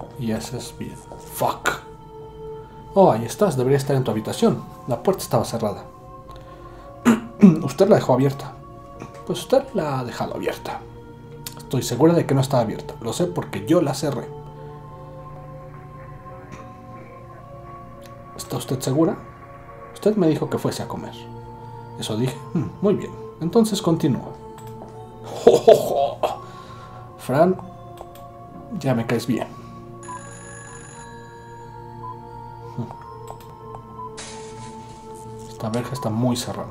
Y ese es bien. Fuck. Oh, ahí estás. Debería estar en tu habitación. La puerta estaba cerrada. Usted la dejó abierta. Pues usted la ha dejado abierta. Estoy segura de que no estaba abierta. Lo sé porque yo la cerré. ¿Está usted segura? Usted me dijo que fuese a comer. Eso dije. Muy bien. Entonces continúa. ¡Jo, jo, jo! Fran, ya me caes bien. Esta verja está muy cerrada.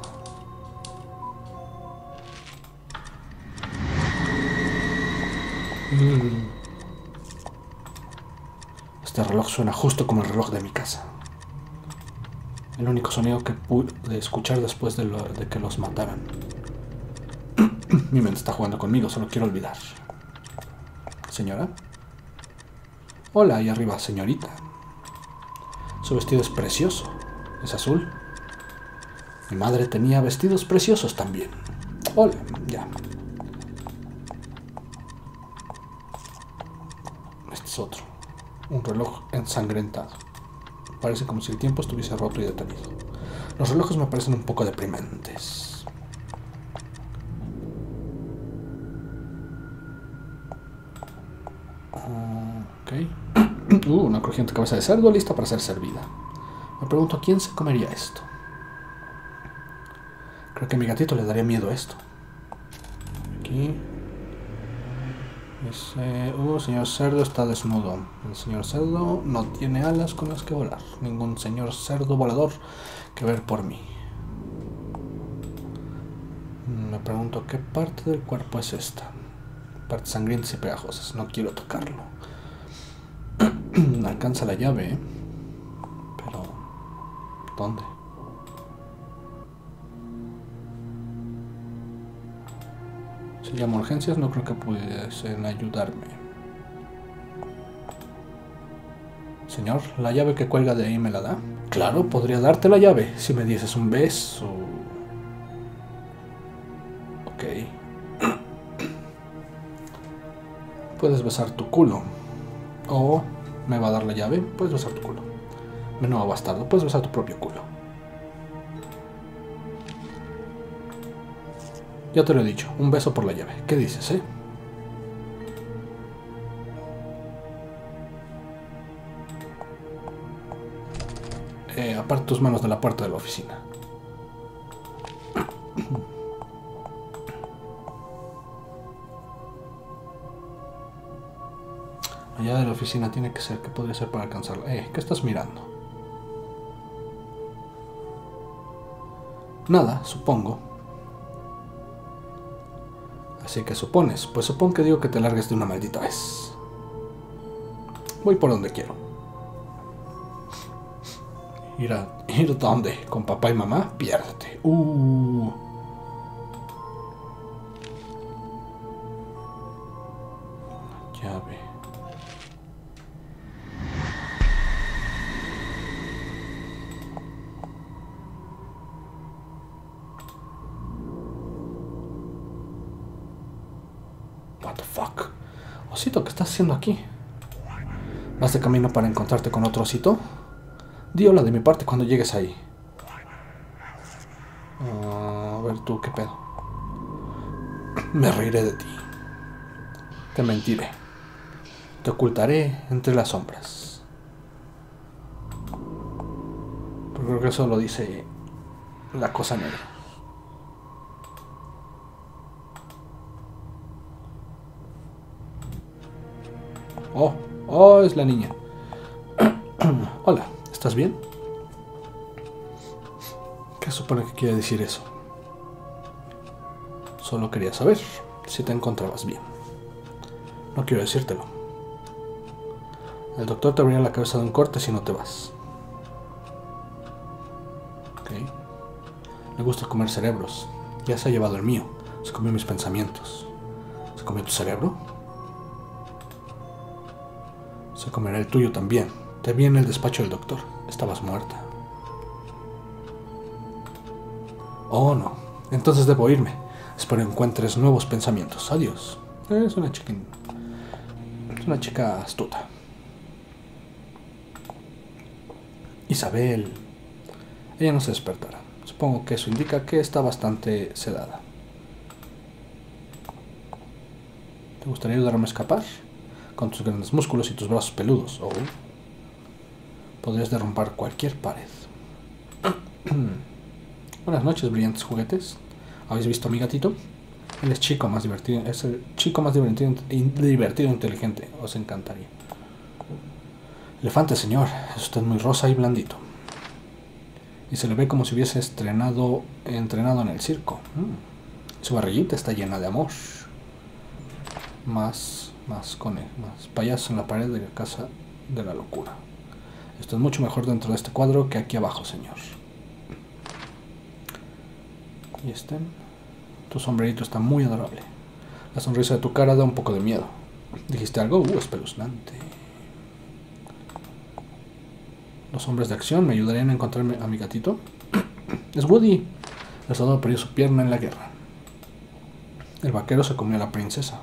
Este reloj suena justo como el reloj de mi casa. El único sonido que pude escuchar después de que los mataran. Mi mente está jugando conmigo, solo quiero olvidar. ¿Señora? Hola, ahí arriba, señorita. Su vestido es precioso. ¿Es azul? Mi madre tenía vestidos preciosos también. Hola, ya. Este es otro. Un reloj ensangrentado. Parece como si el tiempo estuviese roto y detenido. Los relojes me parecen un poco deprimentes. Ok. Una crujiente cabeza de cerdo lista para ser servida. Me pregunto, ¿a quién se comería esto? Creo que a mi gatito le daría miedo esto. Aquí. Dice, señor cerdo está desnudo. El señor cerdo no tiene alas con las que volar. Ningún señor cerdo volador que ver por mí. Me pregunto, ¿qué parte del cuerpo es esta? Partes sangrientas y pegajosas. No quiero tocarlo. Alcanza la llave, ¿eh? Pero, ¿dónde? Si llamo a urgencias, no creo que pudiesen ayudarme. Señor, ¿la llave que cuelga de ahí me la da? Claro, podría darte la llave si me dieses un beso. Ok. Puedes besar tu culo. O me va a dar la llave, puedes besar tu culo. Menudo bastardo, puedes besar tu propio culo. Ya te lo he dicho, un beso por la llave. ¿Qué dices, Aparte tus manos de la puerta de la oficina. La llave de la oficina tiene que ser. ¿Qué podría ser para alcanzarla? ¿Qué estás mirando? Nada, supongo. Así que supones. Pues supón que digo que te largues de una maldita vez. Voy por donde quiero. ¿Ir dónde? ¿Con papá y mamá? Piérdete. Llave. What the fuck? Osito, ¿qué estás haciendo aquí? ¿Vas de camino para encontrarte con otro osito? Di hola de mi parte cuando llegues ahí. A ver tú, ¿qué pedo? Me reiré de ti. Te mentiré. Te ocultaré entre las sombras. Pero creo que eso lo dice la cosa negra. Oh, es la niña. Hola, ¿estás bien? ¿Qué supone que quiere decir eso? Solo quería saber si te encontrabas bien. No quiero decírtelo. El doctor te abrirá la cabeza de un corte si no te vas. Ok. Le gusta comer cerebros. Ya se ha llevado el mío. Se comió mis pensamientos. ¿Se comió tu cerebro? Se comerá el tuyo también. Te vi en el despacho del doctor. Estabas muerta. Oh, no. Entonces debo irme. Espero encuentres nuevos pensamientos. Adiós. Es una chica astuta. Isabel. Ella no se despertará. Supongo que eso indica que está bastante sedada. ¿Te gustaría ayudarme a escapar? Con tus grandes músculos y tus brazos peludos. Oh. Podrías derrumbar cualquier pared. Buenas noches, brillantes juguetes. ¿Habéis visto a mi gatito? Él es chico más divertido. Es el chico más divertido e inteligente. Os encantaría. Elefante, señor. Es usted muy rosa y blandito. Y se le ve como si hubiese entrenado en el circo. Su barriguita está llena de amor. Más payaso en la pared de la casa de la locura. Esto es mucho mejor dentro de este cuadro que aquí abajo, señor. Y tu sombrerito está muy adorable. La sonrisa de tu cara da un poco de miedo. ¿Dijiste algo? Espeluznante. Los hombres de acción me ayudarían a encontrarme a mi gatito. Es Woody. El soldado perdió su pierna en la guerra. El vaquero se comió a la princesa.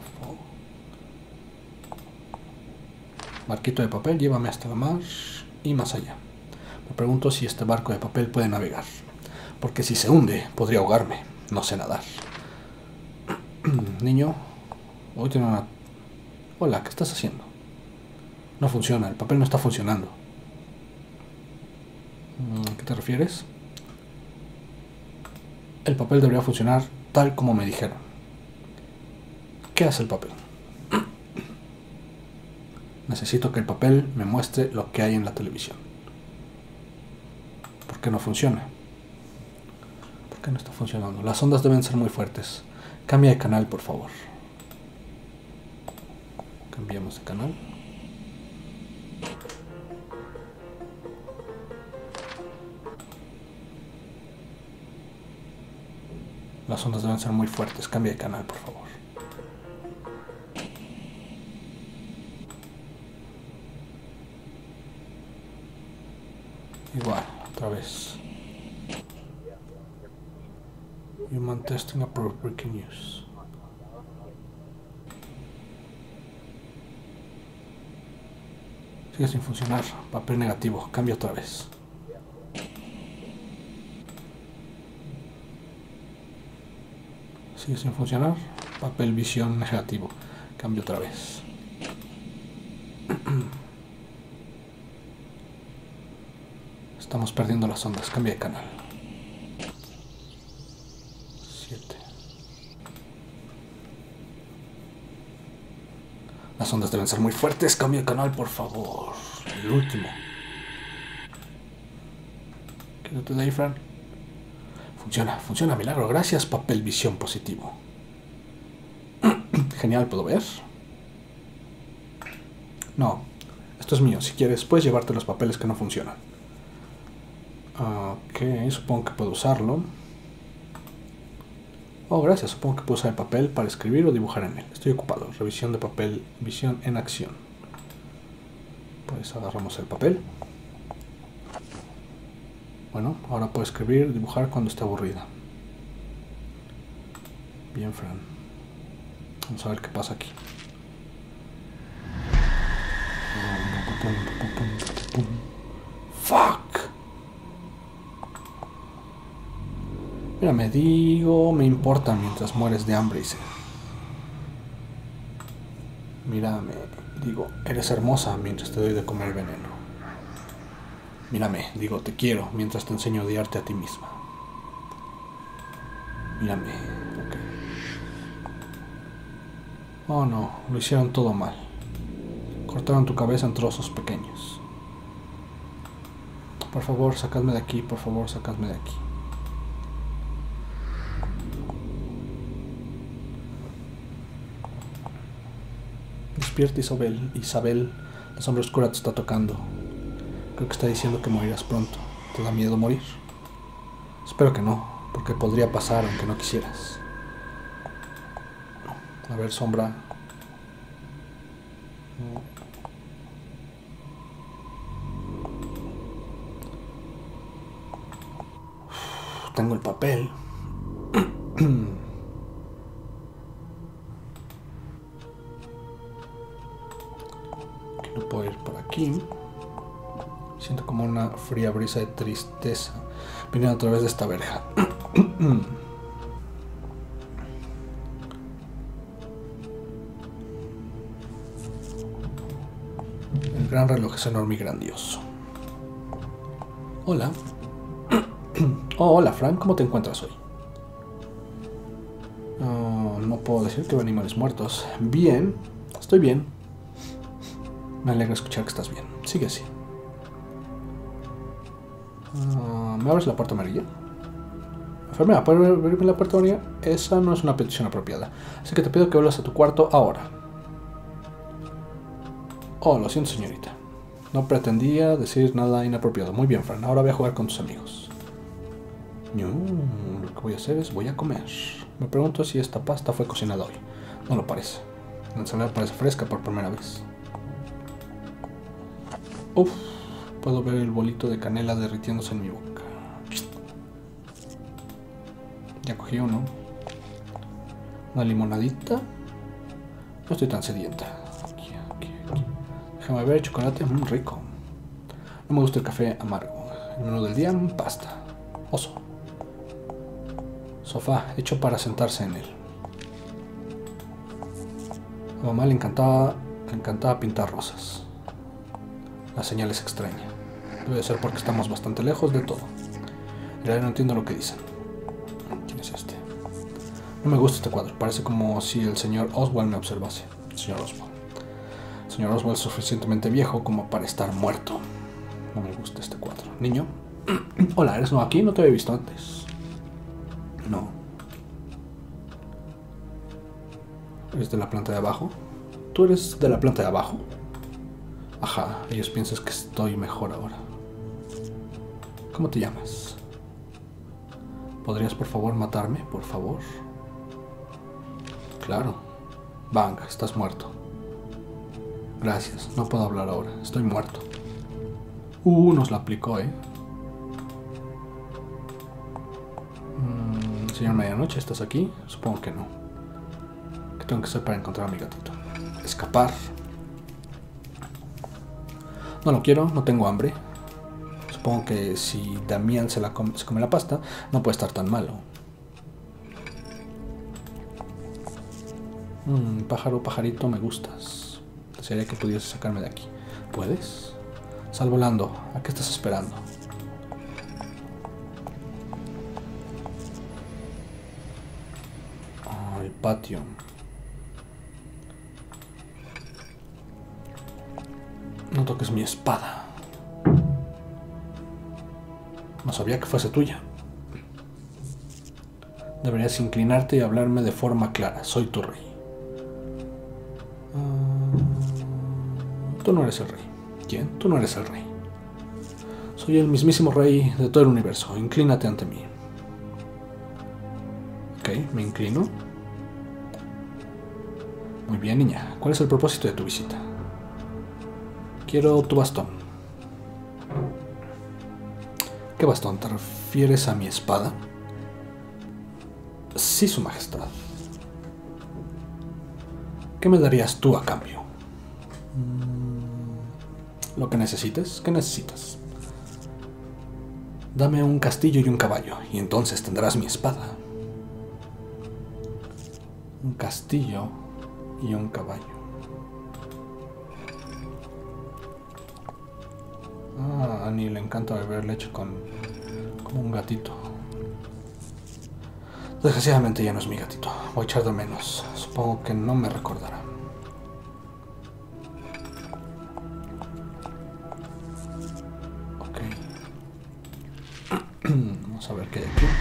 Barquito de papel, llévame hasta la mar y más allá. Me pregunto si este barco de papel puede navegar. Porque si se hunde, podría ahogarme. No sé nadar. Niño, hoy tiene una... Hola, ¿qué estás haciendo? No funciona, el papel no está funcionando. ¿A qué te refieres? El papel debería funcionar tal como me dijeron. ¿Qué hace el papel? Necesito que el papel me muestre lo que hay en la televisión. ¿Por qué no funciona? ¿Por qué no está funcionando? Las ondas deben ser muy fuertes. Cambia de canal, por favor. Cambiamos de canal. Las ondas deben ser muy fuertes. Cambia de canal, por favor. Igual, otra vez. Human testing approved, breaking news. Sigue sin funcionar. Papel negativo. Cambia otra vez. Sigue sin funcionar. Papel visión negativo. Cambio otra vez. Estamos perdiendo las ondas. Cambia de canal. 7. Las ondas deben ser muy fuertes. Cambia de canal, por favor. El último. Quédate de ahí, Fran. Funciona, milagro. Gracias, papel visión positivo. Genial, ¿puedo ver? No, esto es mío. Si quieres, puedes llevarte los papeles que no funcionan. Ok, supongo que puedo usarlo. Oh, gracias. Supongo que puedo usar el papel para escribir o dibujar en él. Estoy ocupado. Revisión de papel, visión en acción. Pues agarramos el papel. Bueno, ahora puedo escribir, dibujar cuando esté aburrida. Bien, Fran. Vamos a ver qué pasa aquí. Fuck. Mira, me importa mientras mueres de hambre y sed. Mírame, eres hermosa mientras te doy de comer veneno. Mírame, te quiero mientras te enseño a odiarte a ti misma. Mírame, ok. Oh no, lo hicieron todo mal. Cortaron tu cabeza en trozos pequeños. Por favor, sacadme de aquí, por favor, sacadme de aquí. Despierta, Isabel, la sombra oscura te está tocando. Creo que está diciendo que morirás pronto. ¿Te da miedo morir? Espero que no, porque podría pasar aunque no quisieras. A ver, sombra. Tengo el papel. No puedo ir por aquí. Siento como una fría brisa de tristeza viniendo a través de esta verja. El gran reloj es enorme y grandioso. Hola. Oh, hola, Frank. ¿Cómo te encuentras hoy? Oh, no puedo decir que veo animales muertos. Bien. Estoy bien. Me alegra escuchar que estás bien. Sigue así. ¿Me abres la puerta amarilla? Enfermera, ¿puedes abrirme la puerta amarilla? Esa no es una petición apropiada. Así que te pido que vuelvas a tu cuarto ahora. Oh, lo siento, señorita. No pretendía decir nada inapropiado. Muy bien, Fran. Ahora voy a jugar con tus amigos. No, lo que voy a hacer es voy a comer. Me pregunto si esta pasta fue cocinada hoy. No lo parece. La ensalada parece fresca por primera vez. Uf, puedo ver el bolito de canela derritiéndose en mi boca. Ya cogí uno. Una limonadita. No estoy tan sedienta. Aquí. Déjame ver, chocolate, rico. No me gusta el café amargo. El menú del día, pasta. Oso. Sofá, hecho para sentarse en él. A mamá le encantaba pintar rosas. La señal es extraña. Debe ser porque estamos bastante lejos de todo. En realidad no entiendo lo que dicen. ¿Quién es este? No me gusta este cuadro. Parece como si el señor Oswald me observase. Señor Oswald. El señor Oswald es suficientemente viejo como para estar muerto. No me gusta este cuadro. Niño. Hola, ¿eres nuevo aquí? No te había visto antes. No. ¿Eres de la planta de abajo? ¿Tú eres de la planta de abajo? Ajá, ellos piensan que estoy mejor ahora. ¿Cómo te llamas? ¿Podrías por favor matarme, por favor? Claro. Bang, estás muerto. Gracias, no puedo hablar ahora, estoy muerto. Nos la aplicó, Señor Medianoche, ¿estás aquí? Supongo que no. ¿Qué tengo que hacer para encontrar a mi gatito? Escapar. No lo quiero, no tengo hambre. Supongo que si Damián se come la pasta, no puede estar tan malo. Pájaro, pajarito, me gustas. Desearía que pudieras sacarme de aquí. ¿Puedes? Sal volando. ¿A qué estás esperando? El patio. No toques mi espada. No sabía que fuese tuya. Deberías inclinarte y hablarme de forma clara. Soy tu rey. Tú no eres el rey. ¿Quién? Tú no eres el rey. Soy el mismísimo rey de todo el universo. Inclínate ante mí. Ok, me inclino. Muy bien, niña. ¿Cuál es el propósito de tu visita? Quiero tu bastón. ¿Qué bastón? ¿Te refieres a mi espada? Sí, su majestad. ¿Qué me darías tú a cambio? Lo que necesites. ¿Qué necesitas? Dame un castillo y un caballo, y entonces tendrás mi espada. Un castillo y un caballo. A Annie le encanta beber leche como un gatito. Desgraciadamente ya no es mi gatito. Voy a echar de menos. Supongo que no me recordará. Ok. Vamos a ver qué hay aquí.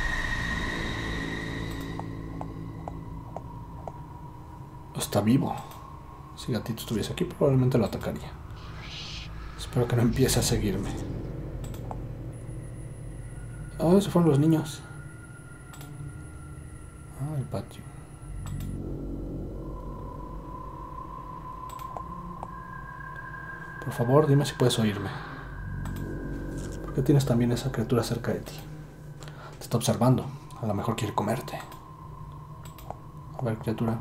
Está vivo. Si gatito estuviese aquí, probablemente lo atacaría. Espero que no empiece a seguirme. Ah, se fueron los niños. Ah, el patio. Por favor, dime si puedes oírme. ¿Por qué tienes también esa criatura cerca de ti? Te está observando. A lo mejor quiere comerte. A ver, criatura.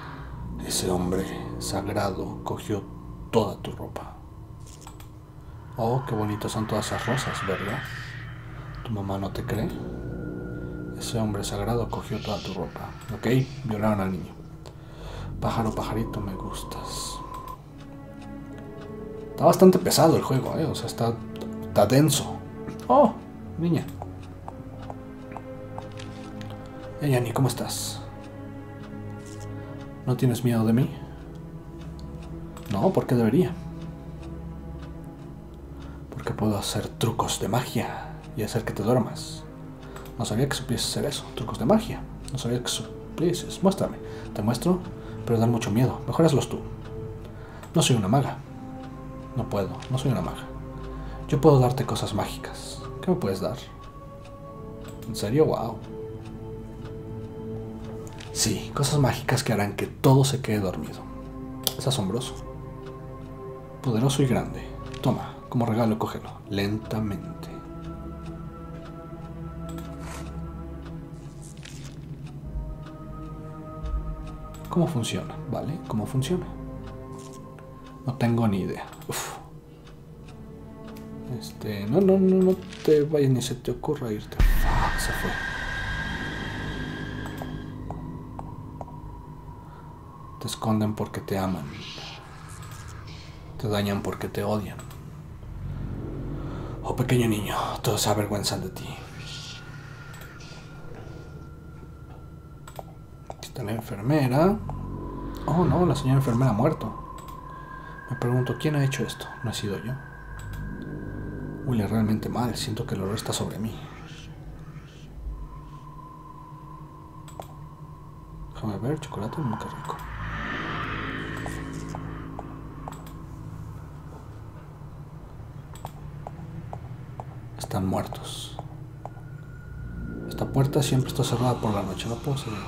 Ese hombre sagrado cogió toda tu ropa. Oh, qué bonitas son todas esas rosas, ¿verdad? ¿Tu mamá no te cree? Ese hombre sagrado cogió toda tu ropa. Ok, violaron al niño. Pájaro, pajarito, me gustas. Está bastante pesado el juego, ¿eh? O sea, está denso. Oh, niña. Yanni, ¿cómo estás? ¿No tienes miedo de mí? No, ¿por qué debería? Porque puedo hacer trucos de magia y hacer que te duermas. No sabía que supieses hacer eso, trucos de magia. No sabía que supieses. Muéstrame. Te muestro, pero dan mucho miedo. Mejor hazlos tú. No soy una maga. No puedo, no soy una maga. Yo puedo darte cosas mágicas. ¿Qué me puedes dar? ¿En serio? Wow. Sí, cosas mágicas que harán que todo se quede dormido. Es asombroso. Poderoso y grande. Toma, como regalo, cógelo. Lentamente. ¿Cómo funciona? ¿Vale? ¿Cómo funciona? No tengo ni idea. Uf. No te vayas ni se te ocurra irte. Fuck, se fue. Te esconden porque te aman. Te dañan porque te odian. Oh, pequeño niño, todos se avergüenzan de ti. Aquí está la enfermera. Oh, no, la señora enfermera ha muerto. Me pregunto, ¿quién ha hecho esto? ¿No he sido yo? Huele realmente mal, siento que el olor está sobre mí. Déjame ver, chocolate, qué rico. Están muertos. Esta puerta siempre está cerrada por la noche, no puedo salir.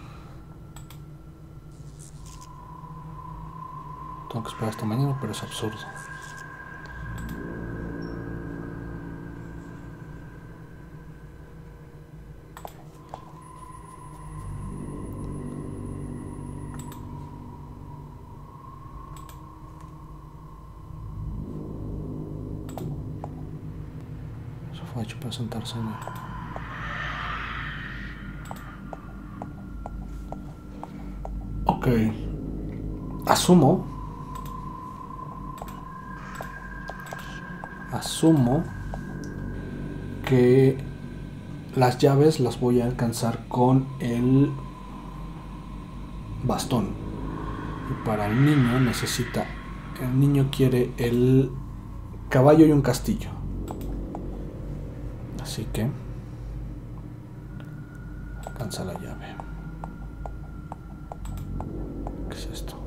Tengo que esperar hasta mañana, pero es absurdo. Eso fue hecho para sentarse en él. Ok. Asumo que las llaves las voy a alcanzar con el bastón. Y para el niño necesita... El niño quiere el caballo y un castillo. Así que... alcanza la llave. ¿Qué es esto?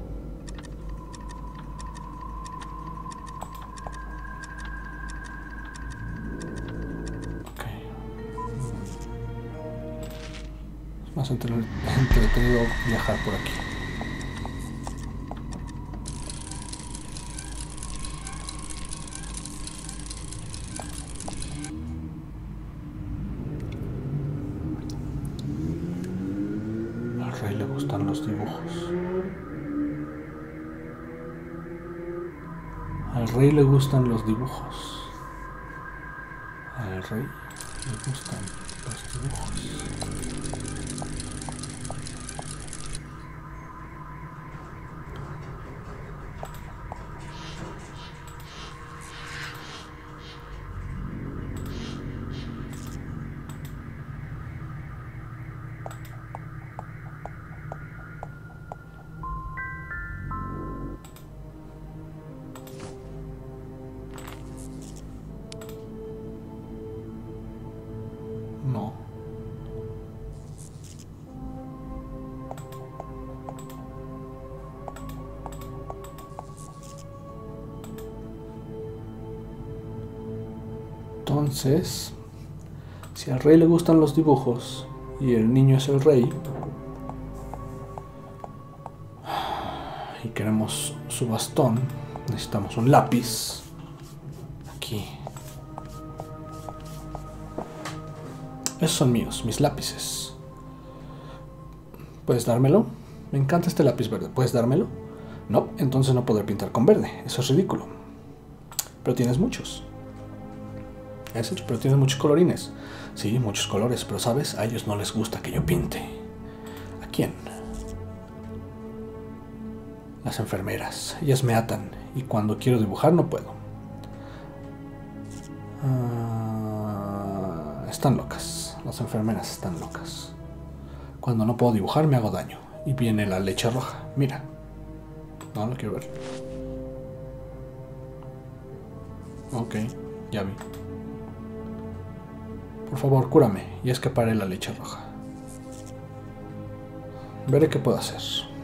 Ok. Es más entretenido viajar por aquí. Al rey le gustan los dibujos. Al rey le gustan los dibujos. Al rey le gustan los dibujos. No. Entonces, si al rey le gustan los dibujos y el niño es el rey y queremos su bastón, necesitamos un lápiz. Aquí. Esos son míos, mis lápices. ¿Puedes dármelo? Me encanta este lápiz verde. ¿Puedes dármelo? No, entonces no podré pintar con verde. Eso es ridículo. pero tienes muchos. Es hecho, pero tienes muchos colorines. Sí, muchos colores, pero ¿sabes? A ellos no les gusta que yo pinte. ¿A quién? Las enfermeras. Ellas me atan y cuando quiero dibujar no puedo. Están locas. Las enfermeras están locas. Cuando no puedo dibujar me hago daño. Y viene la leche roja. Mira. No, no quiero ver. Ok, ya vi. Por favor, cúrame y escaparé la leche roja. Veré qué puedo hacer.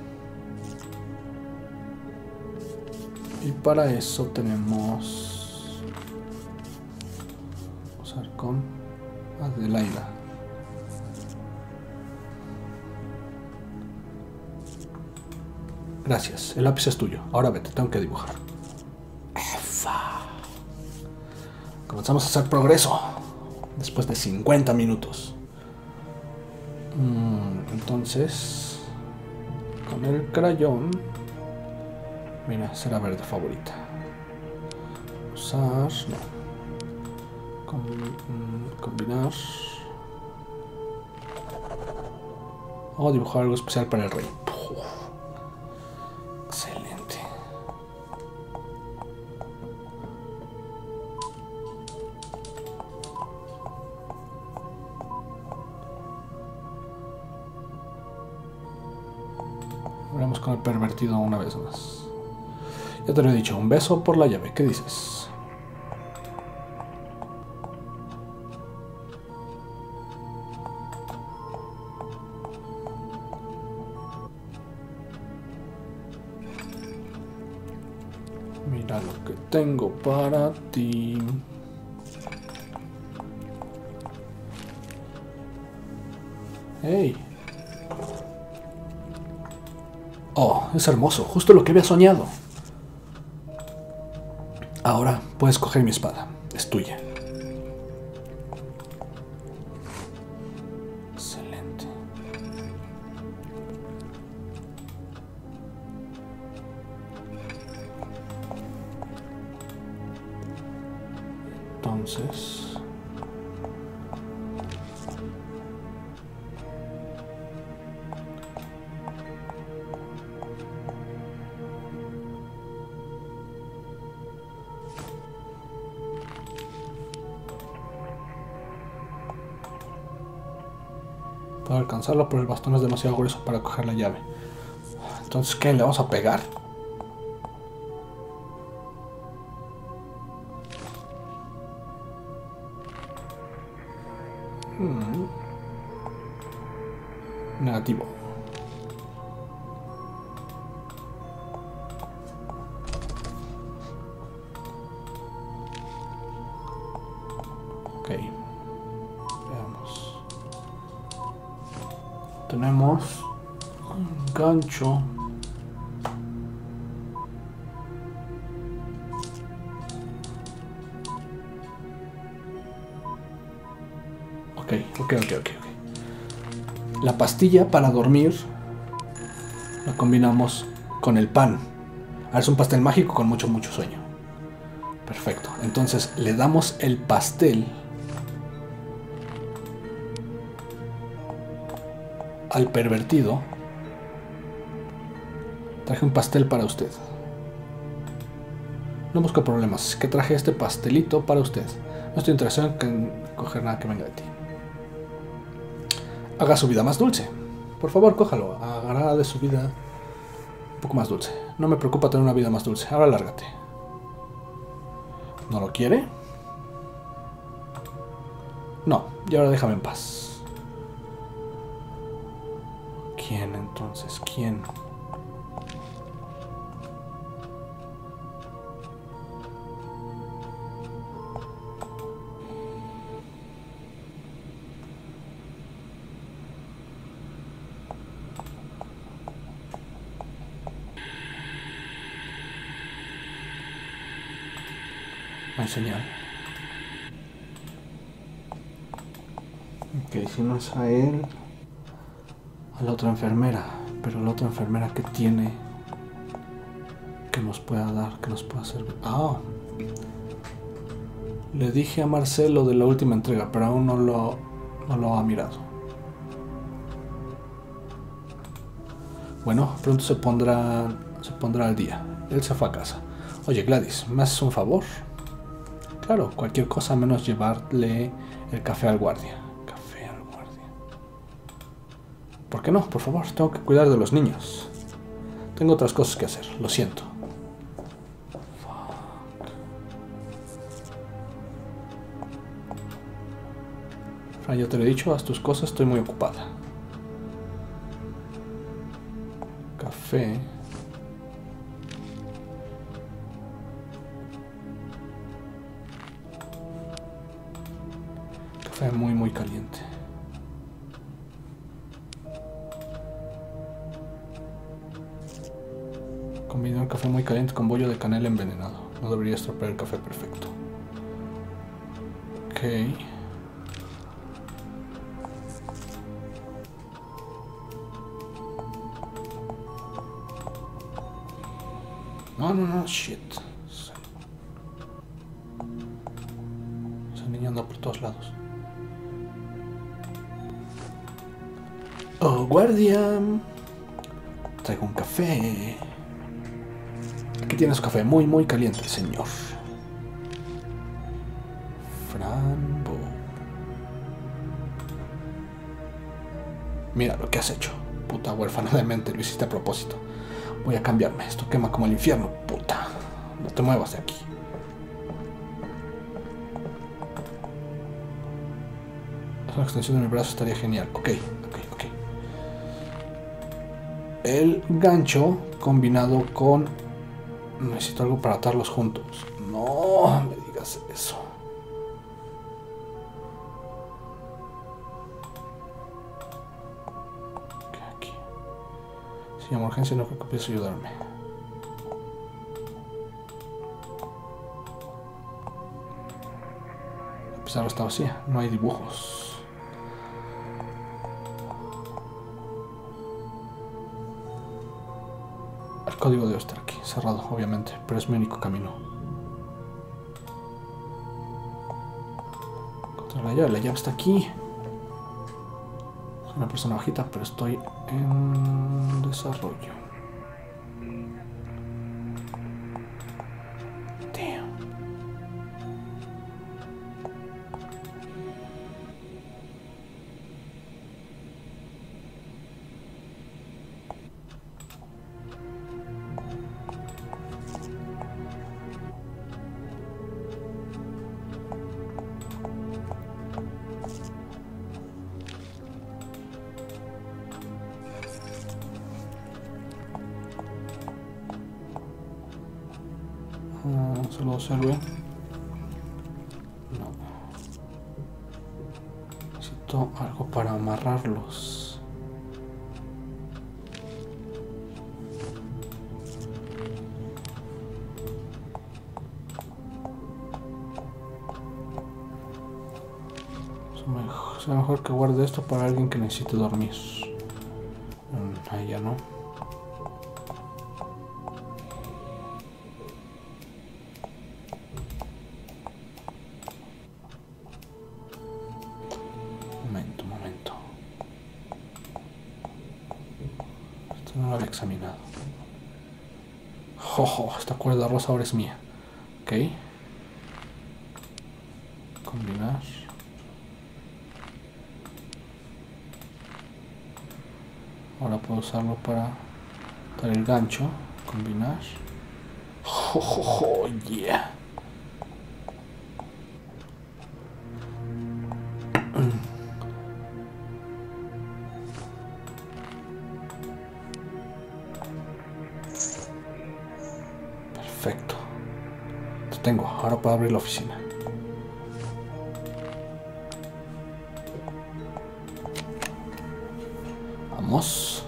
Y para eso tenemos... Vamos a ver con Adelaida. Gracias, el lápiz es tuyo. Ahora vete, tengo que dibujar. Comenzamos a hacer progreso. Después de 50 minutos. Entonces, con el crayón. Mira, será verde favorita. Usar. No. Combinar. O dibujar algo especial para el rey. Excelente. Vamos con el pervertido una vez más. Ya te lo he dicho, un beso por la llave. ¿Qué dices? Mira lo que tengo para ti. ¡Hey! Oh, es hermoso, justo lo que había soñado. Ahora puedes coger mi espada, es tuya. Excelente. Entonces... Para alcanzarlo, pero el bastón es demasiado grueso para coger la llave. Entonces, ¿qué? ¿Le vamos a pegar? Negativo. Ok. Veamos. Tenemos un gancho. Ok. La pastilla para dormir la combinamos con el pan. Ahora es un pastel mágico con mucho sueño. Perfecto. Entonces le damos el pastel al pervertido. Traje un pastel para usted. No busco problemas, es que traje este pastelito para usted. No estoy interesado en coger nada que venga de ti. Haga su vida más dulce. Por favor, cójalo. Haga de su vida un poco más dulce. No me preocupa tener una vida más dulce. Ahora lárgate. ¿No lo quiere? No, y ahora déjame en paz. ¿Quién entonces? ¿Quién? No hay señal. Ok, si no es a él, a la otra enfermera. Pero la otra enfermera que tiene, que nos pueda dar, que nos pueda servir. Ah, Le dije a Marcelo de la última entrega, pero aún no lo ha mirado. Bueno, pronto se pondrá al día. Él se fue a casa. Oye, Gladys, ¿me haces un favor? Claro, cualquier cosa menos llevarle el café al guardia. Café al guardia. ¿Por qué no? Por favor, tengo que cuidar de los niños. Tengo otras cosas que hacer, lo siento. Fran, ya te lo he dicho, haz tus cosas, estoy muy ocupada. Café. Café muy caliente. Combiné un café muy caliente con bollo de canela envenenado. No debería estropear el café perfecto. Ok. No, shit. Ese niño anda por todos lados. Oh, guardia. Traigo un café. Aquí tienes café muy caliente, señor. Frambo. Mira lo que has hecho. Puta huérfana de mente, lo hiciste a propósito. Voy a cambiarme, esto quema como el infierno, puta. No te muevas de aquí. Una extensión de mi brazo estaría genial. Ok. El gancho combinado con... Necesito algo para atarlos juntos. No me digas eso. Aquí. Si llamo urgencia, no creo que puedas ayudarme. La pizarra está vacía, no hay dibujos. El código debe estar aquí, cerrado, obviamente, pero es mi único camino. Encontrar la llave está aquí. Soy una persona bajita, pero estoy en desarrollo. Solo sirve. No. Necesito algo para amarrarlos. Será mejor que guarde esto para alguien que necesite dormir. Ahí ya no. Momento. Esto no lo había examinado. Esta cuerda rosa ahora es mía. Ok. Combinar. Ahora puedo usarlo para dar el gancho. Combinar. Yeah. Perfecto. Lo tengo. Ahora puedo abrir la oficina. Vamos.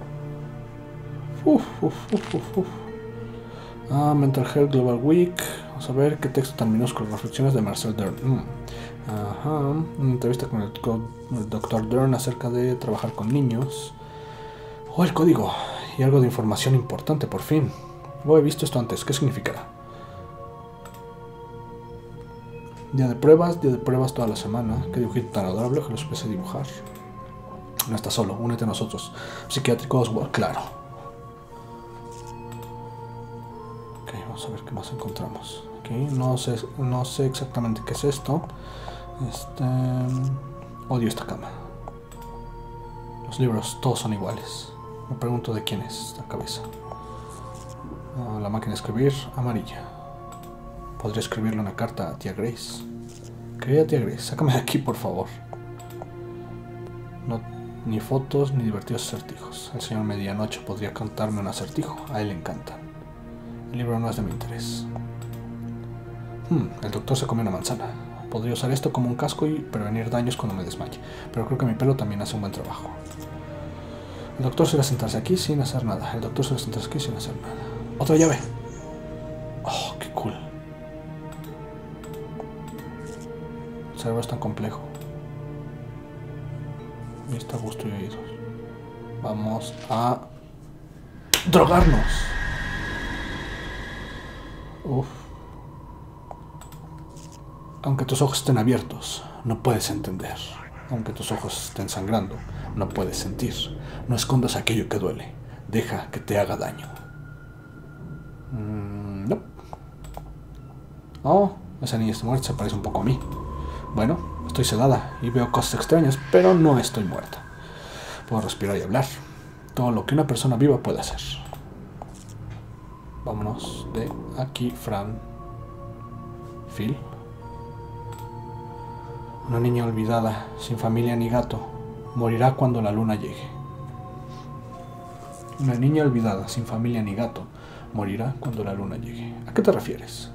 Mental Health Global Week. Vamos a ver qué texto tan minúsculo. Reflexiones de Marcel Dern. Una entrevista con el Dr. Dern acerca de trabajar con niños. El código. Y algo de información importante, por fin. He visto esto antes. ¿Qué significará? día de pruebas toda la semana. Qué dibujito tan adorable que lo supiese dibujar. No estás solo, únete a nosotros. Psiquiátrico Oswald, claro. Ok, vamos a ver qué más encontramos. Okay, no sé exactamente qué es esto. Odio esta cama. Los libros todos son iguales. Me pregunto de quién es esta cabeza. La máquina de escribir amarilla. Podría escribirle una carta a tía Grace. Querida tía Grace, sácame de aquí por favor. No, ni fotos ni divertidos acertijos. El señor Medianoche podría contarme un acertijo. A él le encantan. El libro no es de mi interés. El doctor se come una manzana. Podría usar esto como un casco y prevenir daños cuando me desmaye. Pero creo que mi pelo también hace un buen trabajo. El doctor suele sentarse aquí sin hacer nada. Otra llave. Oh, qué cool. El cerebro es tan complejo. Y está a gusto y oídos. Vamos a drogarnos. Uf. Aunque tus ojos estén abiertos, no puedes entender. Aunque tus ojos estén sangrando, no puedes sentir. No escondas aquello que duele. Deja que te haga daño. No. Oh, esa niña está muerta, se parece un poco a mí. Bueno, estoy sedada y veo cosas extrañas, pero no estoy muerta. Puedo respirar y hablar. Todo lo que una persona viva puede hacer. Vámonos de aquí, Fran. Phil. Una niña olvidada, sin familia ni gato, morirá cuando la luna llegue. Una niña olvidada, sin familia ni gato, morirá cuando la luna llegue. ¿A qué te refieres?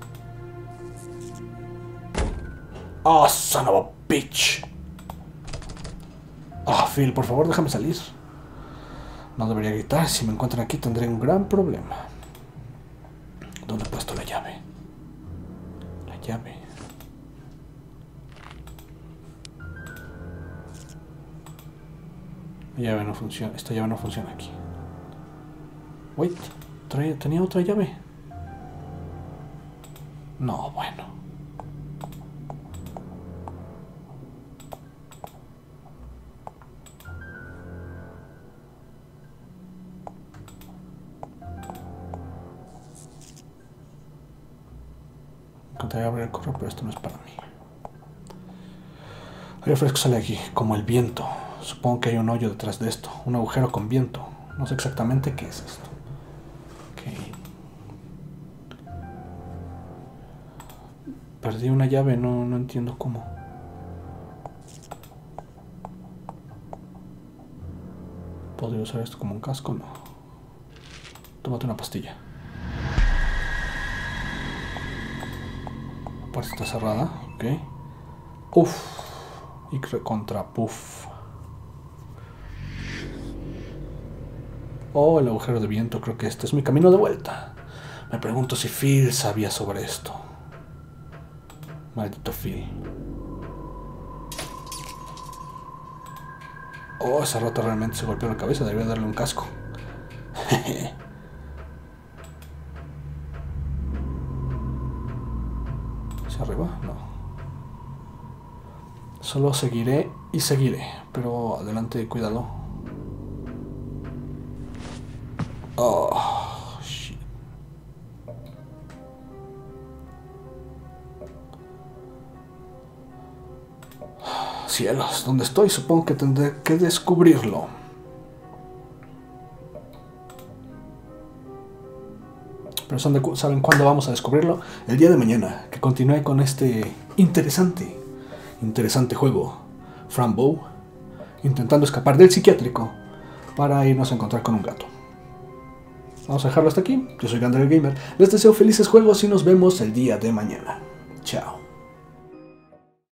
Oh, son of a bitch. Oh, Phil, por favor, déjame salir. No debería gritar. Si me encuentran aquí tendré un gran problema. ¿Dónde he puesto la llave? La llave. La llave no funciona. Esta llave no funciona aquí. Wait. ¿Tenía otra llave? No, bueno. Intentaré abrir el correo, pero esto no es para mí. Aire fresco sale aquí, como el viento. Supongo que hay un hoyo detrás de esto. Un agujero con viento. No sé exactamente qué es esto. Okay. Perdí una llave, no entiendo cómo. ¿Podría usar esto como un casco? No. Tómate una pastilla. La puerta está cerrada, ok. Uf. Y contra puff. Oh, el agujero de viento. Creo que este es mi camino de vuelta. Me pregunto si Phil sabía sobre esto. Maldito Phil. Oh, esa rata realmente se golpeó la cabeza. Debería darle un casco. ¿Hacia arriba? No. Solo seguiré y seguiré. Pero adelante, cuidado. Oh, shit. Cielos, ¿dónde estoy? Supongo que tendré que descubrirlo. Pero ¿saben cuándo vamos a descubrirlo? El día de mañana, que continúe con este interesante juego. Fran Bow, intentando escapar del psiquiátrico para irnos a encontrar con un gato. Vamos a dejarlo hasta aquí. Yo soy Gander el Gamer. Les deseo felices juegos y nos vemos el día de mañana. Chao.